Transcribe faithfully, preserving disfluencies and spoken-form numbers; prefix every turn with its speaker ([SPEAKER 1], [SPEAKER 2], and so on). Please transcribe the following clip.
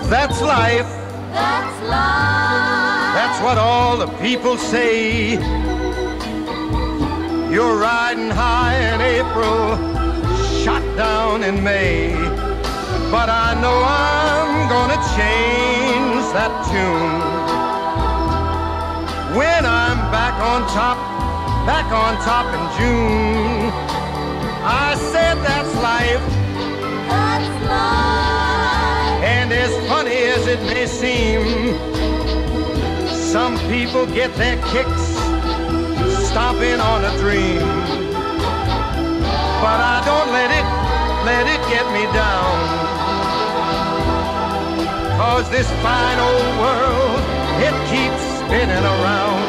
[SPEAKER 1] That's life.
[SPEAKER 2] That's life.
[SPEAKER 1] That's what all the people say. You're riding high in April, shot down in May. But I know I'm gonna change that tune when I'm back on top, back on top in June. I said that's life.
[SPEAKER 2] That's life.
[SPEAKER 1] And as funny as it may seem, some people get their kicks stomping on a dream. But I don't let it, let it get me down. 'Cause this fine old world, it keeps spinning around.